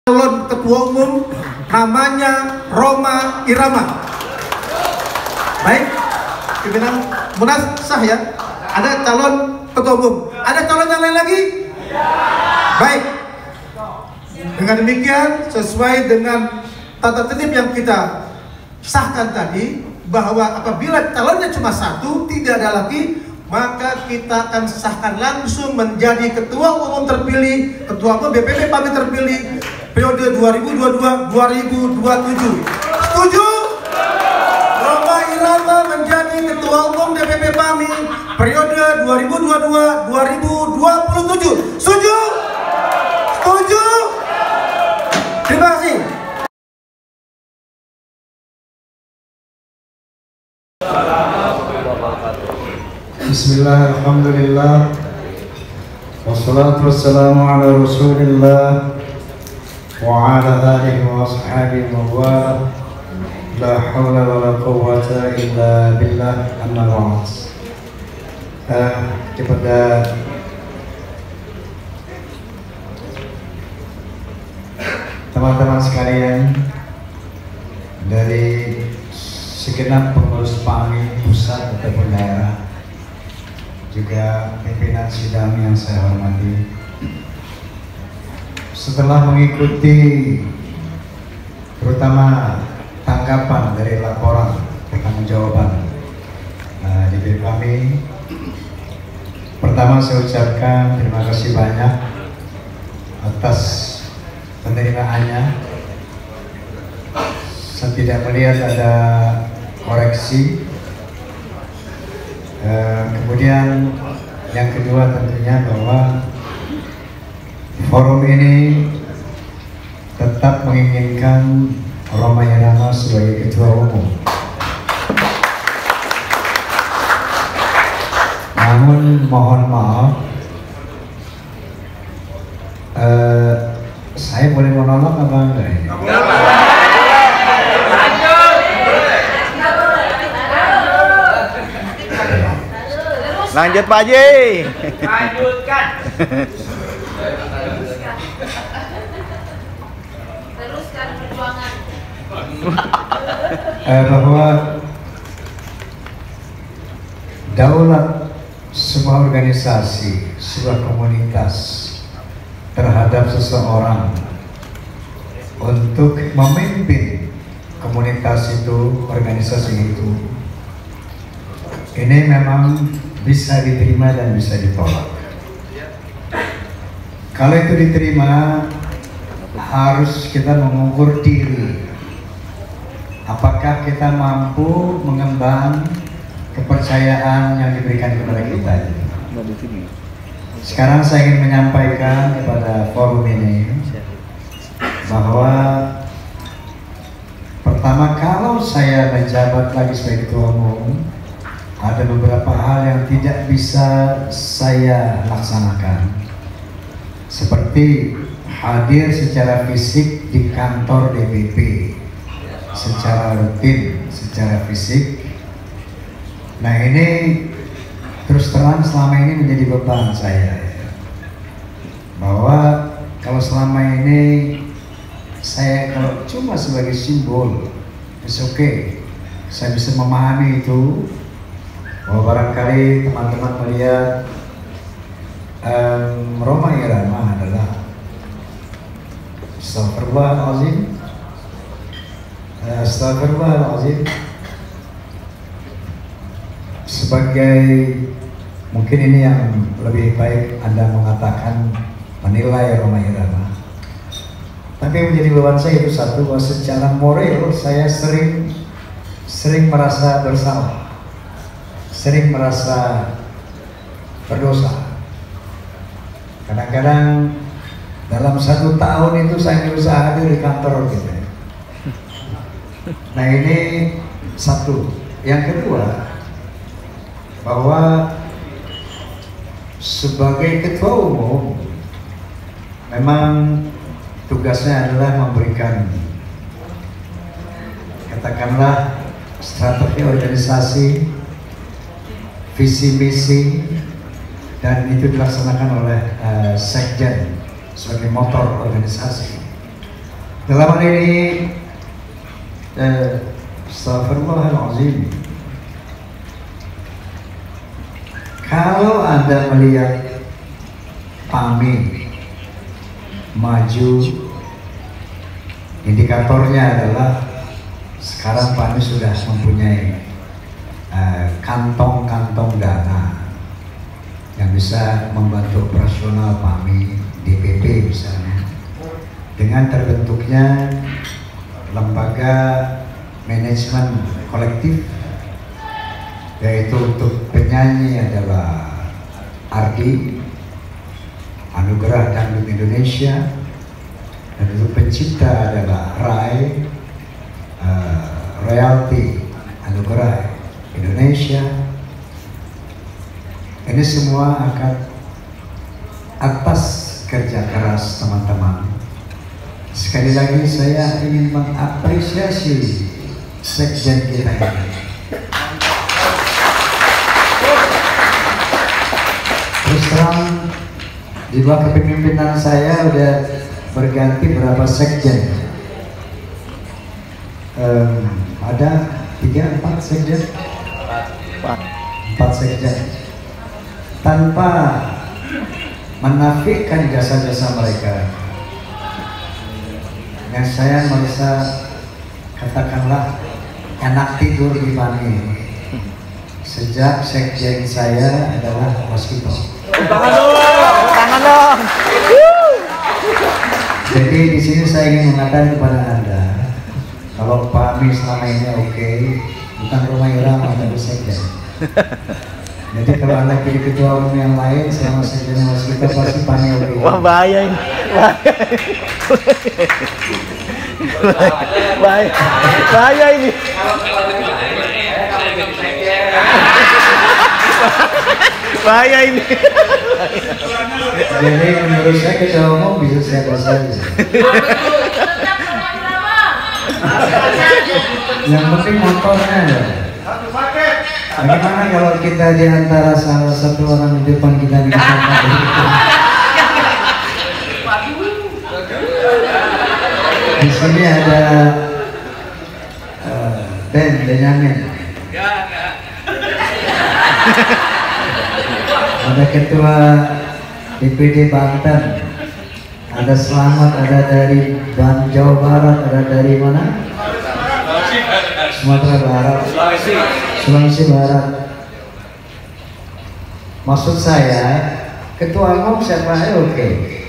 calon ketua umum namanya Rhoma Irama. Baik, pimpinan Munas sah ya? Ada calon ketua umum. Ada calon yang lain lagi? Baik. Dengan demikian, sesuai dengan tata tertib yang kita sahkan tadi, bahwa apabila calonnya cuma satu, tidak ada lagi, maka kita akan sahkan langsung menjadi ketua umum terpilih, ketua umum DPP PAMI terpilih periode 2022-2027. Setuju? Rhoma Irama menjadi ketua umum DPP PAMI periode 2022-2027. Setuju? Setuju? Terima kasih. Bismillah, alhamdulillah, wassalatu wassalamu ala rasulillah wa ala alihi wa ashabihi wa wala, la hawla wa la quwwata illa billah, amma ba'd. Kepada teman-teman sekalian dari segenap pengurus PAMI pusat ataupun daerah, juga pimpinan sidang yang saya hormati, setelah mengikuti terutama tanggapan dari laporan pertanggungjawaban di PAMI, pertama saya ucapkan terima kasih banyak atas penerimaannya. Saya tidak melihat ada koreksi. Kemudian yang kedua tentunya bahwa forum ini tetap menginginkan Rhoma Irama sebagai ketua umum. Namun mohon maaf, saya boleh monolog apa enggak ini? Lanjut Pak Haji. Lanjutkan. Teruskan perjuangan. Bahwa daulat sebuah organisasi, sebuah komunitas terhadap seseorang untuk memimpin komunitas itu, organisasi itu, ini memang bisa diterima dan bisa ditolak. Kalau itu diterima, harus kita mengukur diri, apakah kita mampu mengemban kepercayaan yang diberikan kepada kita. Sekarang saya ingin menyampaikan kepada forum ini bahwa pertama, kalau saya menjabat lagi sebagai ketua umum, ada beberapa hal yang tidak bisa saya laksanakan, seperti hadir secara fisik di kantor DPP secara rutin, secara fisik. Nah, ini terus terang selama ini menjadi beban saya, bahwa kalau selama ini saya kalau cuma sebagai simbol, it's okay, saya bisa memahami itu, bahwa barangkali teman-teman melihat Rhoma Irama adalah Astagfirullahaladzim, sebagai, mungkin ini yang lebih baik Anda mengatakan menilai Rhoma Irama, tapi yang menjadi beban saya itu satu, bahwa secara moral saya sering merasa bersalah, sering merasa berdosa. Kadang-kadang dalam 1 tahun itu saya berusaha hadir di kantor gitu. Nah, ini satu. Yang kedua, bahwa sebagai ketua umum memang tugasnya adalah memberikan, katakanlah, strategi organisasi, visi misi, dan itu dilaksanakan oleh sekjen sebagai motor organisasi. Dalam hal ini, Astagfirullahaladzim, kalau Anda melihat PAMI maju, indikatornya adalah sekarang PAMI sudah mempunyai kantong-kantong dana yang bisa membantu operasional PAMI, DPP misalnya, dengan terbentuknya lembaga manajemen kolektif, yaitu untuk penyanyi adalah Ardi, Anugerah Dangdut Indonesia, dan untuk pencipta adalah Rai, Royalti Anugerah Indonesia. Ini semua akan atas kerja keras teman-teman. Sekali lagi saya ingin mengapresiasi sekjen kita ini. Terus terang, di bawah kepemimpinan saya udah berganti berapa sekjen? Ada 3-4 sekjen? 4 sekjen. Tanpa menafikan jasa-jasa mereka, yang saya merasa katakanlah enak tidur di PAMI sejak sekjen saya adalah Waskito. Tangan dong. Jadi di sini saya ingin mengatakan kepada Anda, kalau PAMI selama ini oke, bukan rumah irama tapi sekjen. Jadi kalau Anda pilih ketua umum yang lain selama sekjen Waskito pasti PAMI oke. Wah, bahaya ini. Bahaya ini. Bahaya ini. Jadi menurut saya ketua umum bisa siapa saja. Yang penting motornya ada. Bagaimana kalau kita di antara salah satu orang di depan kita bisa di sini ada Benjamin, ada ketua DPD Banten, ada Selamat, ada dari Jawa Barat, ada dari mana? Sumatera Barat, Sulawesi Barat. Maksud saya, ketua umum siapa aja oke.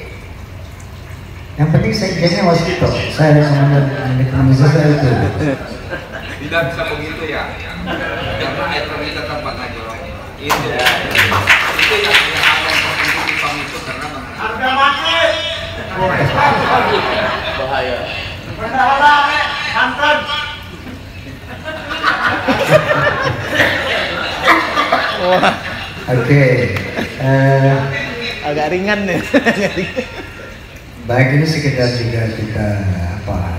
Yang penting sekjennya Waskito. Saya rekomendasi saya itu. Tidak bisa begitu ya. Karena airnya tetap pakai jorongnya. Itu yang akan terjadi di PAM itu karena harga mati. Bahaya. Bendahara Banten. Oke. Agak ringan nih. Baik, ini sekedar juga kita apa?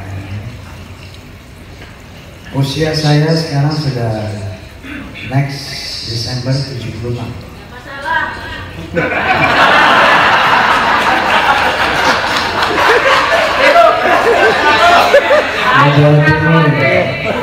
Usia saya sekarang sudah next Desember 76. Jawa Timur ya.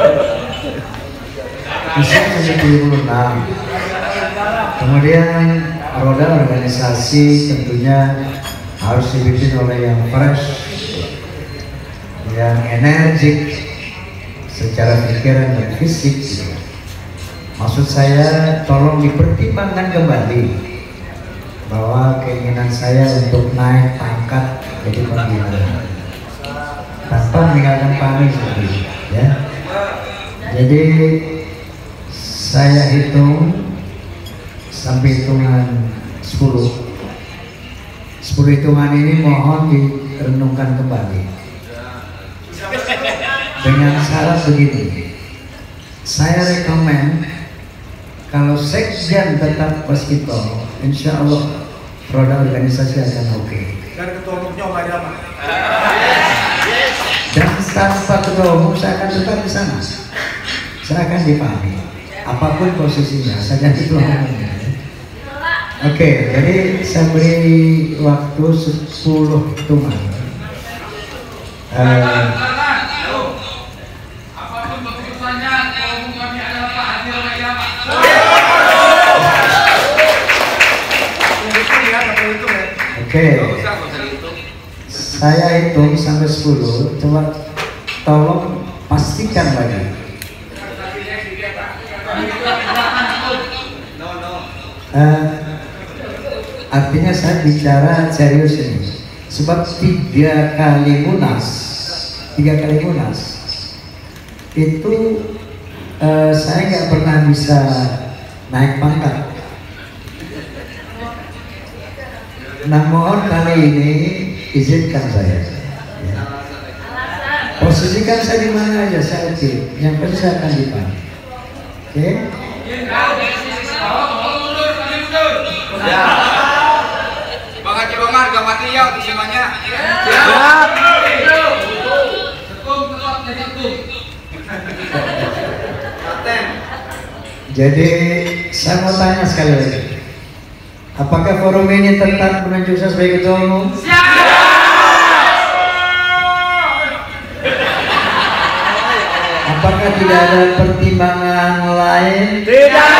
Usia 76. Kemudian roda organisasi tentunya harus dipimpin oleh yang fresh, yang energik secara pikiran dan fisik. Maksud saya, tolong dipertimbangkan kembali bahwa keinginan saya untuk naik pangkat jadi pimpinan tanpa meninggalkan PAMI sendiri, ya. Jadi saya hitung sampai hitungan 10 hitungan ini mohon direnungkan kembali dengan syarat begini. Saya rekomen kalau sekjen tetap Waskito, insya Allah roda organisasi akan oke. Dan ketua umumnya Om Adama. Dan tanpa ketua umum saya akan tetap di sana. Saya akan dipahami apapun posisinya, saya jadi ketua umumnya. Oke, jadi saya beri waktu 10 hitungan. hitung sampai 10, coba tolong pastikan lagi. Artinya saya bicara serius ini, sebab 3 kali munas itu saya nggak pernah bisa naik pangkat. Nah, mohon kali ini izinkan saya. Ya. Posisikan saya di mana aja, saya oke. Yang penting saya akan di depan. Oke? Ya. Bang Haji Omar, gak mati ya semuanya. Jadi saya mau tanya sekali lagi, apakah forum ini tetap menunjuk saya sebagai ketua umum? Apakah tidak ada pertimbangan lain? Tidak.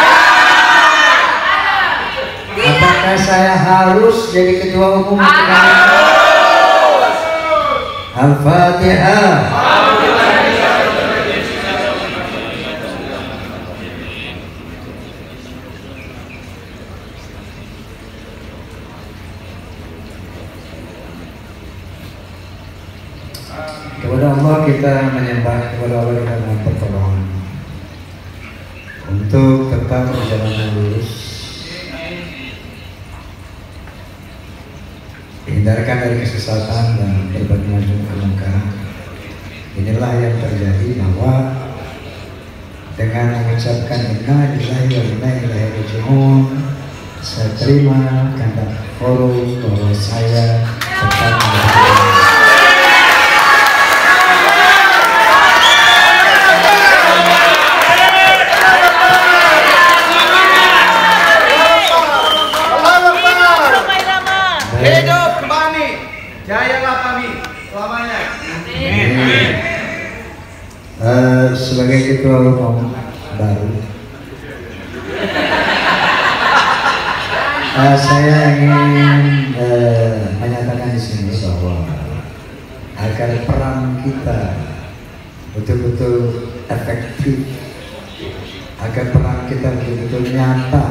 Apakah saya harus jadi ketua umum? Al-Fatihah. Kepada Allah kita menyembah, kepada Allah kita mohon pertolongan untuk tetap perjalanan lurus, dihindarkan dari kesesatan dan berbagai macam kemungkaran. Inilah yang terjadi, bahwa dengan mengucapkan inna lillahi wa inna ilaihi raji'un, saya terima kehendak forum bahwa saya tetap Hidup kami, jayalah kami selamanya. sebagai ketua umum baru, saya ingin menyatakan di sini bahwa agar peran kita betul-betul efektif, agar peran kita betul-betul nyata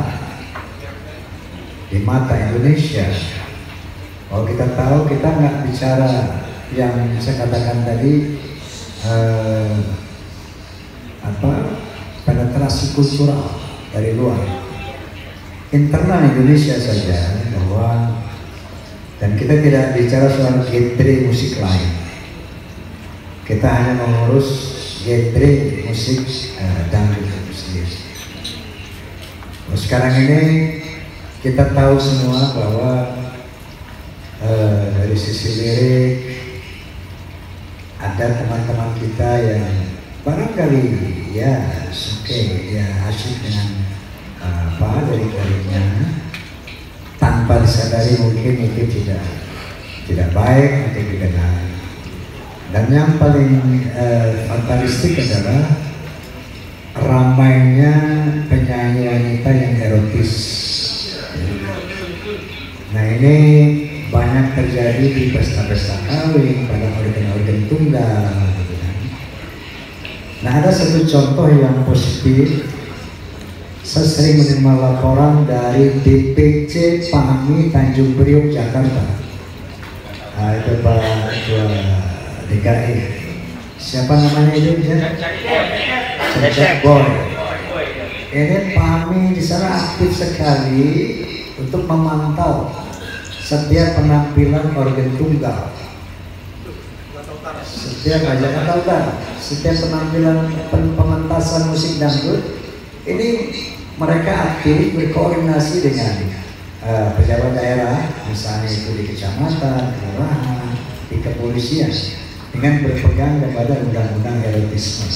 di mata Indonesia. Kalau kita tahu, kita nggak bicara yang saya katakan tadi, penetrasi kultural dari luar, internal Indonesia saja, bahwa dan kita tidak bicara soal genre musik lain, kita hanya mengurus genre musik dangdut itu sendiri. Sekarang ini kita tahu semua bahwa dari sisi lirik ada teman-teman kita yang barangkali ya suka, ya asyik dengan dari liriknya, tanpa disadari mungkin itu tidak baik, mungkin tidak baik. Dan yang paling fatalistik adalah ramainya penyanyi wanita yang erotis. Nah, ini banyak terjadi di pesta-pesta kawin, pada organ-organ tunggal, gitu kan. Nah, ada satu contoh yang positif. Saya sering menerima laporan dari DPC PAMI Tanjung Priok, Jakarta. Nah, itu Pak Ketua DKI. Siapa namanya itu? Cecep Boy. Ini PAMI di sana aktif sekali untuk memantau setiap penampilan organ tunggal, setiap setiap penampilan pementasan musik dangdut. Ini mereka aktif berkoordinasi dengan pejabat daerah, misalnya itu di kecamatan, kelurahan, di kepolisian, dengan berpegang kepada undang-undang erotisme.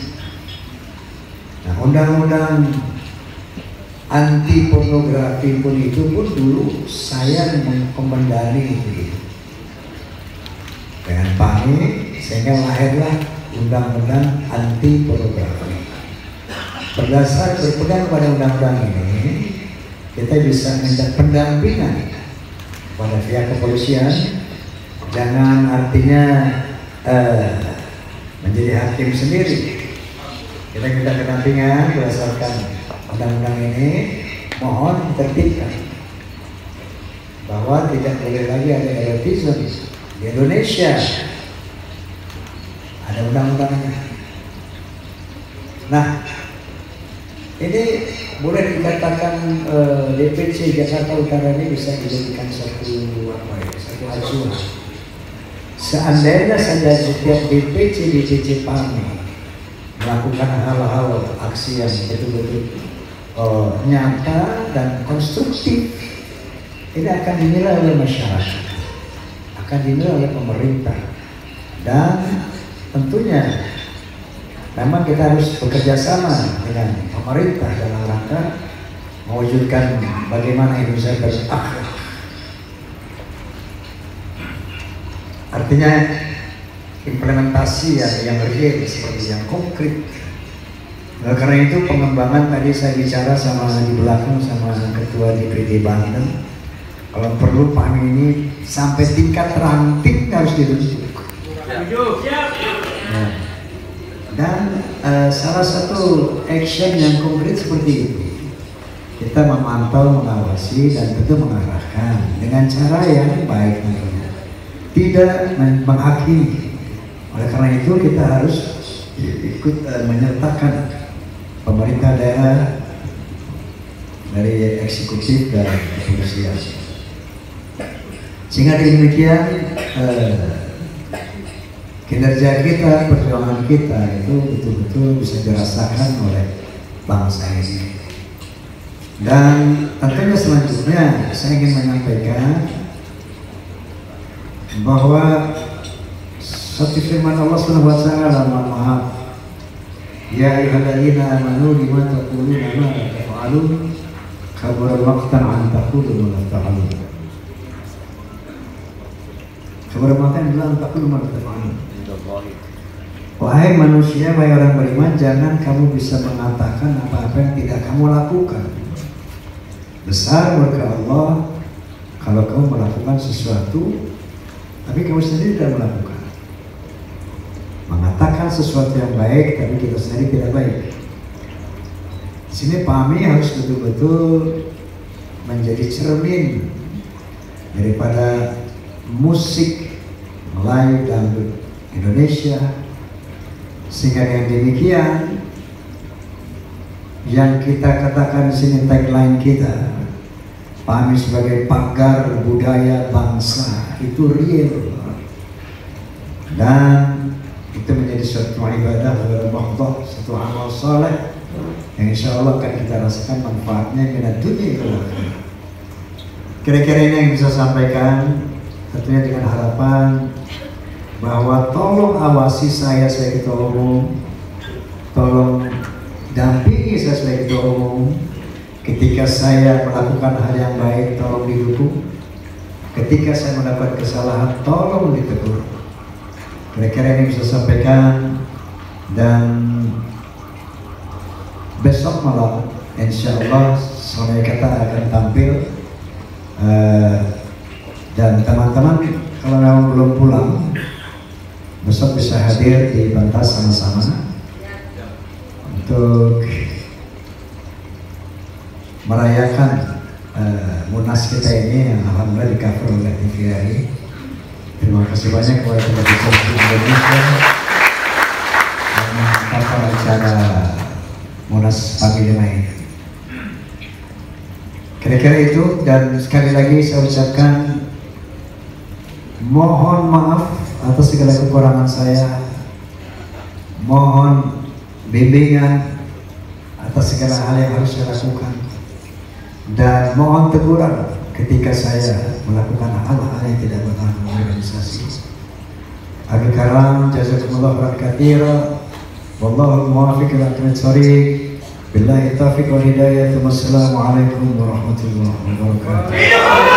Nah, undang-undang anti pornografi pun itu pun dulu saya mengkomandani itu dengan PAMI, sehingga lahirlah undang-undang anti pornografi. Berdasar berpegang pada undang-undang ini, kita bisa minta pendampingan pada pihak kepolisian Jangan artinya menjadi hakim sendiri. Kita minta pendampingan berdasarkan undang-undang ini, mohon ditertibkan bahwa tidak boleh lagi ada nepotisme di Indonesia. Ada undang-undangnya. Nah, ini boleh dikatakan DPC Jakarta Utara ini bisa dijadikan satu acuan. Seandainya saja setiap DPC PAMI melakukan hal-hal aksi yang betul-betul nyata dan konstruktif, ini akan dinilai oleh masyarakat, akan dinilai oleh pemerintah, dan tentunya memang kita harus bekerja sama dengan pemerintah dalam rangka mewujudkan bagaimana Indonesia berakhlak. Artinya implementasi yang real, seperti yang konkret. Nah, karena itu pengembangan tadi saya bicara sama di belakang sama Ketua DPD Banten, kalau perlu PAMI ini sampai tingkat ranting harus dibentuk. Nah, dan salah satu action yang konkret seperti itu, kita memantau, mengawasi, dan tentu mengarahkan dengan cara yang baik tentunya, tidak menghakimi. Oleh karena itu kita harus ikut menyertakan pemerintah daerah dari eksekutif dan kepolisian, sehingga dengan demikian kinerja kita, perjuangan kita itu betul-betul bisa dirasakan oleh bangsa ini. Dan tentunya selanjutnya saya ingin menyampaikan bahwa seperti firman Allah Subhanahu wa taala, maaf, ya ayyuhalladzina amanu lima taquluna ma la taf'alun, kabura maqtan an taqulu ma la taf'alun. Kabura maqtan an taqulu ma la taf'alun. Wahai manusia, wahai orang beriman, jangan kamu bisa mengatakan apa-apa yang tidak kamu lakukan. Besar murka Allah kalau kamu melakukan sesuatu tapi kamu sendiri tidak melakukan. Mengatakan sesuatu yang baik tapi kita sendiri tidak baik. Di sini PAMI harus betul-betul menjadi cermin daripada musik Melayu dangdut Indonesia, sehingga dengan demikian yang kita katakan di sini tagline kita, PAMI sebagai pagar budaya bangsa, itu real dan itu menjadi suatu ibadah kepada Allah, suatu amal saleh yang insya Allah akan kita rasakan manfaatnya pada dunia dan akhirat. Kira-kira ini yang bisa sampaikan, tentunya dengan harapan bahwa tolong awasi saya sebagai ketua umum, tolong dampingi saya sebagai ketua umum. Ketika saya melakukan hal yang baik, tolong didukung. Ketika saya mendapat kesalahan, tolong ditegur. Kira-kira ini bisa sampaikan. Dan besok malam insya Allah Sonia Kata akan tampil, dan teman-teman kalau memang belum pulang besok bisa hadir di pentas sama-sama untuk merayakan Munas kita ini yang alhamdulillah di cover oleh TVRI. Terima kasih banyak kepada televisi Indonesia yang mengangkat acara Munas pagi ini. Kira-kira itu, dan sekali lagi saya ucapkan mohon maaf atas segala kekurangan saya, mohon bimbingan atas segala hal yang harus saya lakukan, dan mohon teguran ketika saya melakukan hal-hal yang tidak benar dalam organisasi. Akhir kalam, jazakumullah khairan katsira, wallahu muwaffiq ila aqwamit thoriq. Billahi taufiq wal hidayah. Wassalamualaikum warahmatullahi wabarakatuh.